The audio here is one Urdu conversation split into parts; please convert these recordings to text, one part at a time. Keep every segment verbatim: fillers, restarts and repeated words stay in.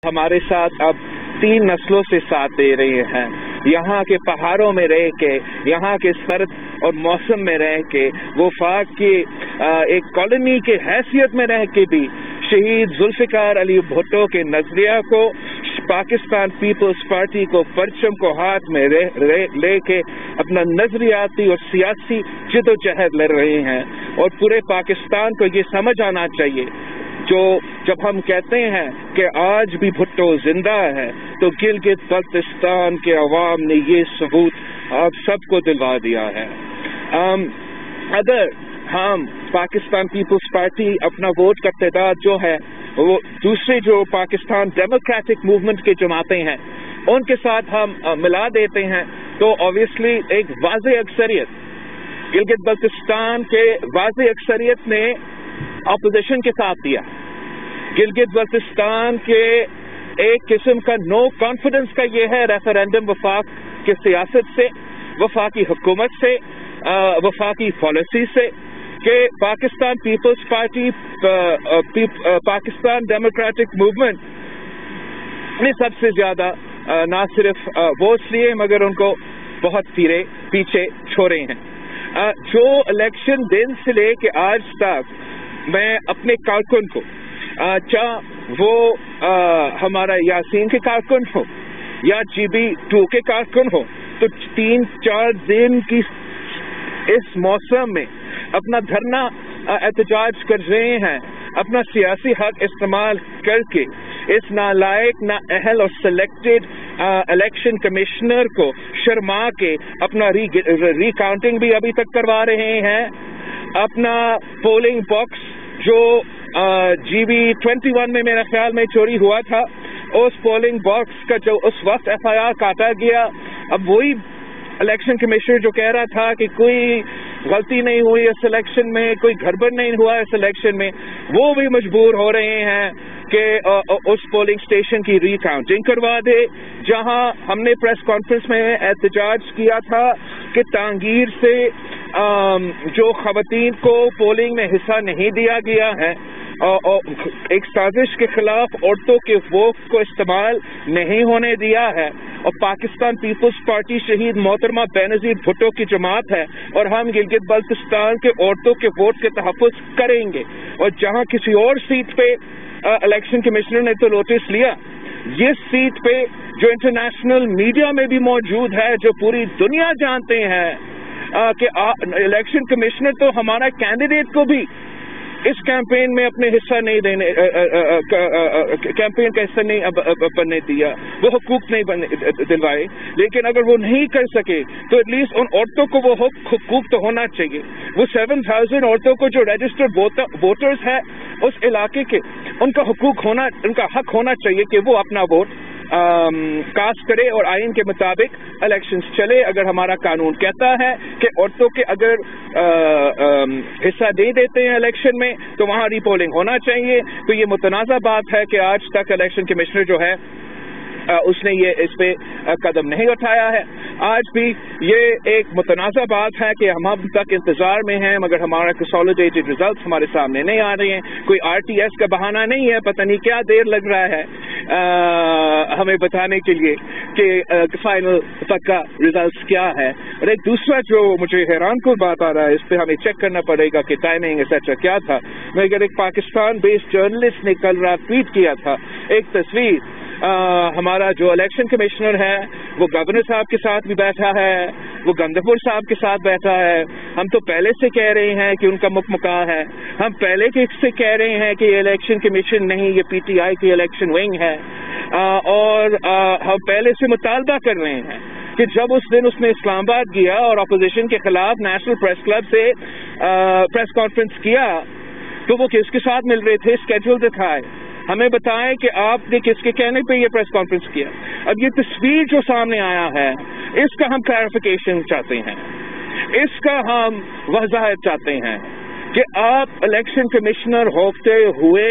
ہمارے ساتھ اب تین نسلوں سے ساتھ دے رہے ہیں. یہاں کے پہاڑوں میں رہ کے، یہاں کے سرد اور موسم میں رہ کے، وفاق کی ایک کالونی کے حیثیت میں رہ کے بھی شہید ذوالفقار علی بھٹو کے نظریہ کو، پاکستان پیپلز پارٹی کو، پرچم کو ہاتھ میں لے کے اپنا نظریاتی اور سیاسی جد و جہد لڑ رہے ہیں. اور پورے پاکستان کو یہ سمجھ آنا چاہیے، جو جب ہم کہتے ہیں کہ آج بھی بھٹو زندہ ہے، تو گلگت بلتستان کے عوام نے یہ ثبوت آپ سب کو دلوا دیا ہے. اگر ہم پاکستان پیپلز پارٹی اپنا ووٹ کا تعداد جو ہے وہ دوسرے جو پاکستان ڈیموکریٹک موومنٹ کے جماعتیں ہیں ان کے ساتھ ہم ملا دیتے ہیں، تو obviously ایک واضح اکثریت گلگت بلتستان کے واضح اکثریت نے اپوزیشن کے ساتھ دیا. گلگت بلتستان کے ایک قسم کا نو کانفیڈنس کا یہ ہے ریفرینڈم وفاق کی سیاست سے، وفاقی حکومت سے، وفاقی پالیسی سے، کہ Pakistan Peoples Party, Pakistan Democratic Movement نے سب سے زیادہ نہ صرف ووٹس لیے مگر ان کو بہت پھیرے پیچھے چھوڑے ہیں. جو الیکشن دن سے لے کے آج تک میں اپنے کارکن کو، چاہے وہ ہمارا یاسین کے کارکن ہو یا جی بی ٹو کے کارکن ہو، تو تین چار دن کی اس موسم میں اپنا دھرنا احتجاج کر رہے ہیں، اپنا سیاسی حق استعمال کر کے اس نالائق، نا اہل اور سلیکٹڈ الیکشن کمشنر کو شرما کے اپنا ری کاؤنٹنگ بھی ابھی تک کروا رہے ہیں. اپنا پولنگ باکس جو جی بی ٹوینٹی ون میں میرا خیال میں چوری ہوا تھا، اس پولنگ باکس کا جو اس وقت ایف آئی آر کاٹا گیا، اب وہی الیکشن کمشنر جو کہہ رہا تھا کہ کوئی غلطی نہیں ہوئی اس الیکشن میں، کوئی گڑبڑ نہیں ہوا اس الیکشن میں، وہ بھی مجبور ہو رہے ہیں کہ اس پولنگ اسٹیشن کی ری کاؤنٹنگ کروا دے. جہاں ہم نے پریس کانفرنس میں احتجاج کیا تھا کہ تانگیر سے جو خواتین کو پولنگ میں حصہ نہیں دیا گیا ہے، ایک سازش کے خلاف عورتوں کے ووٹ کو استعمال نہیں ہونے دیا ہے، اور پاکستان پیپلز پارٹی شہید محترمہ بینظیر بھٹو کی جماعت ہے، اور ہم گلگت بلتستان کے عورتوں کے ووٹ کے تحفظ کریں گے. اور جہاں کسی اور سیٹ پہ الیکشن کمشنر نے تو نوٹس لیا، یہ سیٹ پہ جو انٹرنیشنل میڈیا میں بھی موجود ہے، جو پوری دنیا جانتے ہیں کہ الیکشن کمشنر تو ہمارا کینڈیڈیٹ کو بھی اس کیمپین میں اپنے حصہ نہیں دینے، کیمپین کا حصہ نہیں بننے دیا، وہ حقوق نہیں دلوائے. لیکن اگر وہ نہیں کر سکے تو ایٹ لیسٹ ان عورتوں کو وہ حقوق تو ہونا چاہیے. وہ سیون تھاؤزینڈ عورتوں کو جو رجسٹرڈ ووٹرز ہیں اس علاقے کے، ان کا حقوق ہونا، ان کا حق ہونا چاہیے کہ وہ اپنا ووٹ کاسٹ کرے اور آئین کے مطابق الیکشنز چلے. اگر ہمارا قانون کہتا ہے کہ عورتوں کے اگر حصہ دے دیتے ہیں الیکشن میں تو وہاں ری پولنگ ہونا چاہیے. تو یہ متنازع بات ہے کہ آج تک الیکشن کمشنر جو ہے اس نے یہ اس پہ قدم نہیں اٹھایا ہے. آج بھی یہ ایک متنازع بات ہے کہ ہم اب تک انتظار میں ہیں مگر ہمارا کنسالیڈیٹڈ ریزلٹس ہمارے سامنے نہیں آ رہے ہیں. کوئی آر ٹی ایس کا بہانہ نہیں ہے، پتہ نہیں کیا دیر لگ رہا ہے ہمیں بتانے کے لیے کہ فائنل تک کا ریزلٹس کیا ہے. اور ایک دوسرا جو مجھے حیران کن بات آ رہا ہے، اس پہ ہمیں چیک کرنا پڑے گا کہ ٹائمنگ ایسا کیا تھا. مگر ایک پاکستان بیسڈ جرنلسٹ نے کل رات ٹویٹ کیا تھا ایک تصویر، آ, ہمارا جو الیکشن کمشنر ہے وہ گورنر صاحب کے ساتھ بھی بیٹھا ہے، وہ گندپور صاحب کے ساتھ بیٹھا ہے. ہم تو پہلے سے کہہ رہے ہیں کہ ان کا مکمکا ہے، ہم پہلے سے کہہ رہے ہیں کہ یہ الیکشن کمیشن نہیں، یہ پی ٹی آئی کی الیکشن ونگ ہے. آ, اور آ, ہم پہلے سے مطالبہ کر رہے ہیں کہ جب اس دن اس نے اسلام آباد گیا اور اپوزیشن کے خلاف نیشنل پریس کلب سے پریس کانفرنس کیا تو وہ کس کے ساتھ مل رہے تھے، اسکیڈول دکھائے، ہمیں بتائیں کہ آپ نے کس کے کہنے پہ یہ پریس کانفرنس کیا. اب یہ تصویر جو سامنے آیا ہے اس کا ہم کلیریفیکیشن چاہتے ہیں، اس کا ہم وضاحت چاہتے ہیں کہ آپ الیکشن کمشنر ہوتے ہوئے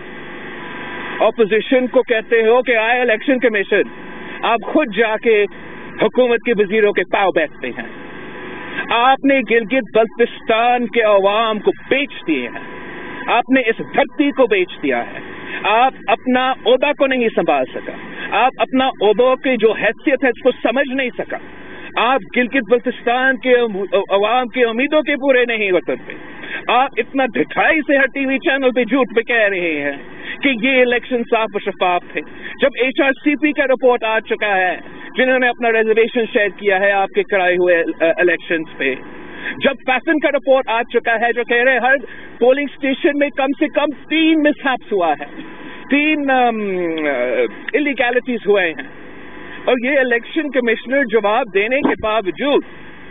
اپوزیشن کو کہتے ہو کہ آئے الیکشن کمیشن، آپ خود جا کے حکومت کے وزیروں کے پاؤں بیٹھتے ہیں. آپ نے گلگت بلتستان کے عوام کو بیچ دیے ہیں، آپ نے اس دھرتی کو بیچ دیا ہے. آپ اپنا عہدہ کو نہیں سنبھال سکا, آپ اپنا عہدوں کی جو حیثیت ہے اس کو سمجھ نہیں سکا, آپ گلگت بلتستان کے عوام کی امیدوں کے پورے نہیں اترتے, آپ اتنا ڈھٹائی سے ہر ٹی وی چینل پہ جھوٹ پہ کہہ رہے ہیں کہ یہ الیکشن صاف و شفاف تھے, جب ایچ آر سی پی کا رپورٹ آ چکا ہے جنہوں نے اپنا ریزرویشن شیئر کیا ہے آپ کے کرائے ہوئے الیکشنز پہ, جب پیسن کا رپورٹ آ چکا ہے جو کہہ رہے ہیں ہر پولنگ اسٹیشن میں کم سے کم تین مس ہیپس ہوا ہے, تین انلیگیلٹیز ہوئے ہیں, اور یہ الیکشن کمشنر جواب دینے کے باوجود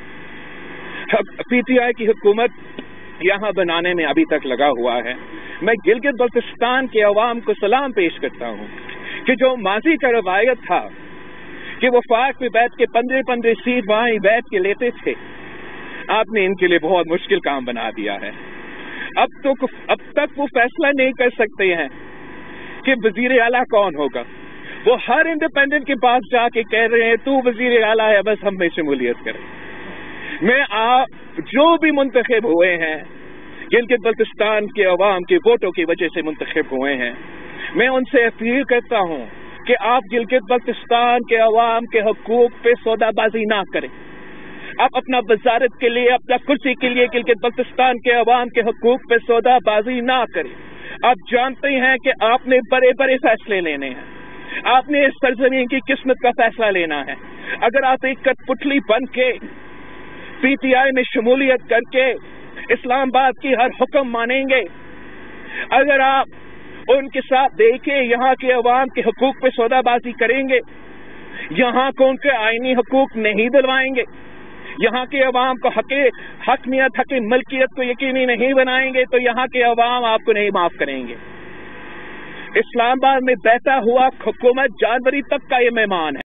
پی ٹی آئی کی حکومت یہاں بنانے میں ابھی تک لگا ہوا ہے. میں گلگت بلتستان کے عوام کو سلام پیش کرتا ہوں کہ جو ماضی کا روایت تھا کہ وہ وفاق میں بیٹھ کے پندرہ پندرہ سیٹ وہاں ہی بیٹھ کے لیتے تھے, آپ نے ان کے لیے بہت مشکل کام بنا دیا ہے. اب تو اب تک وہ فیصلہ نہیں کر سکتے ہیں کہ وزیر اعلیٰ کون ہوگا, وہ ہر انڈیپینڈنٹ کے پاس جا کے کہہ رہے ہیں تو وزیر اعلیٰ ہے بس ہم میں شمولیت کریں. میں آپ جو بھی منتخب ہوئے ہیں گلگت بلتستان کے عوام کے ووٹوں کی وجہ سے منتخب ہوئے ہیں, میں ان سے اپیل کرتا ہوں کہ آپ گلگت بلتستان کے عوام کے حقوق پہ سودا بازی نہ کریں. آپ اپنا وزارت کے لیے, اپنا کرسی کے لیے گلگت بلتستان کے عوام کے حقوق پہ سودا بازی نہ کریں. آپ جانتے ہیں کہ آپ نے بڑے بڑے فیصلے لینے ہیں, آپ نے اس سرزمین کی قسمت کا فیصلہ لینا ہے. اگر آپ ایک کٹ پتلی بن کے پی ٹی آئی میں شمولیت کر کے اسلام آباد کی ہر حکم مانیں گے, اگر آپ ان کے ساتھ دیکھیں یہاں کے عوام کے حقوق پہ سودا بازی کریں گے, یہاں کو ان کے آئینی حقوق نہیں دلوائیں گے, یہاں کے عوام کو حق حقیقت حق ملکیت کو یقینی نہیں بنائیں گے, تو یہاں کے عوام آپ کو نہیں معاف کریں گے. اسلام آباد میں بہتا ہوا حکومت جانوری تک کا یہ مہمان ہے.